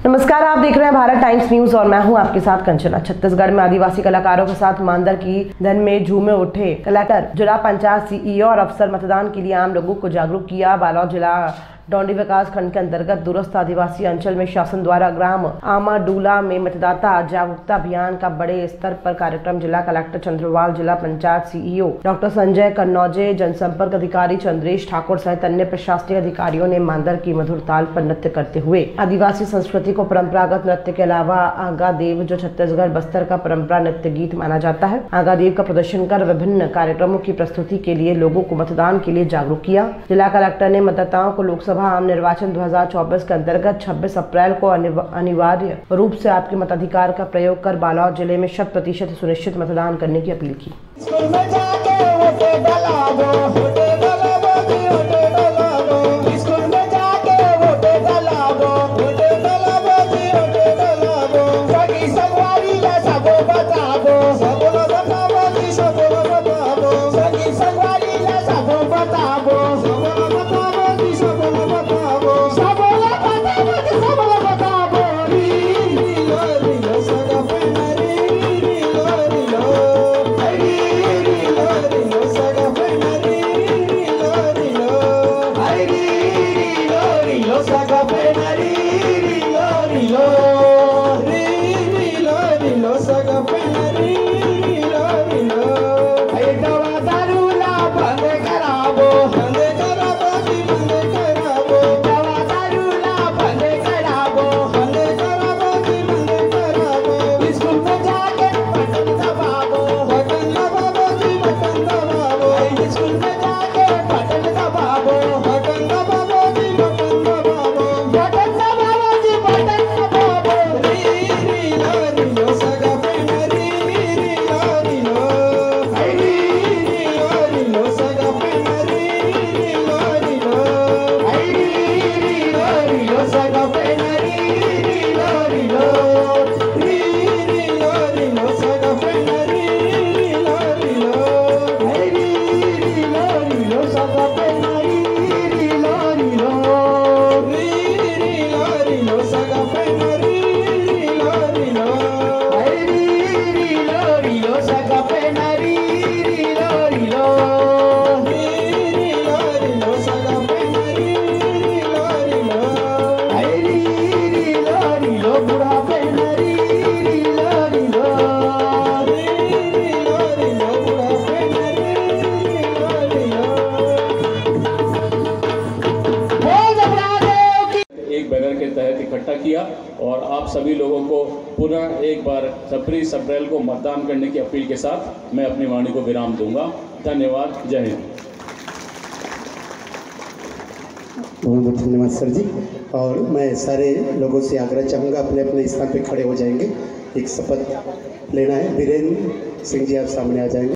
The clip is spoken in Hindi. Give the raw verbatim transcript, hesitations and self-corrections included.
नमस्कार, आप देख रहे हैं भारत टाइम्स न्यूज और मैं हूं आपके साथ कंचना। छत्तीसगढ़ में आदिवासी कलाकारों के साथ मानदर की धन में झूमे उठे कलेक्टर, जिला पंचायत सीईओ और अफसर मतदान के लिए आम लोगों को जागरूक किया। बालोद जिला डोंडी विकास खंड के अंतर्गत दूरस्थ आदिवासी अंचल में शासन द्वारा ग्राम आमाडूला में मतदाता जागरूकता अभियान का बड़े स्तर पर कार्यक्रम। जिला कलेक्टर चंद्रवाल, जिला पंचायत सीईओ डॉक्टर संजय कन्नौजे, जनसंपर्क अधिकारी चंद्रेश ठाकुर सहित अन्य प्रशासनिक अधिकारियों ने मानदर की मधुर ताल पर नृत्य करते हुए आदिवासी संस्कृति को परंपरागत नृत्य के अलावा आगा देव, जो छत्तीसगढ़ बस्तर का परंपरा नृत्य गीत माना जाता है, आगा देव का प्रदर्शन कर विभिन्न कार्यक्रमों की प्रस्तुति के लिए लोगों को मतदान के लिए जागरूक किया। जिला कलेक्टर ने मतदाताओं को लोकसभा आम निर्वाचन दो हज़ार चौबीस के अंतर्गत छब्बीस अप्रैल को अनिवार्य रूप से आपके मताधिकार का प्रयोग कर बालोद जिले में शत प्रतिशत सुनिश्चित मतदान करने की अपील की। इकट्ठा किया और आप सभी लोगों को पुनः एक बार छब्बीस अप्रैल को मतदान करने की अपील के साथ मैं अपनी वाणी को विराम दूंगा। धन्यवाद। जय हिंद। बहुत बहुत धन्यवाद सर जी। और मैं सारे लोगों से आग्रह चाहूँगा, अपने अपने स्थान पे खड़े हो जाएंगे। एक शपथ लेना है। वीरेंद्र सिंह जी आप सामने आ जाएंगे।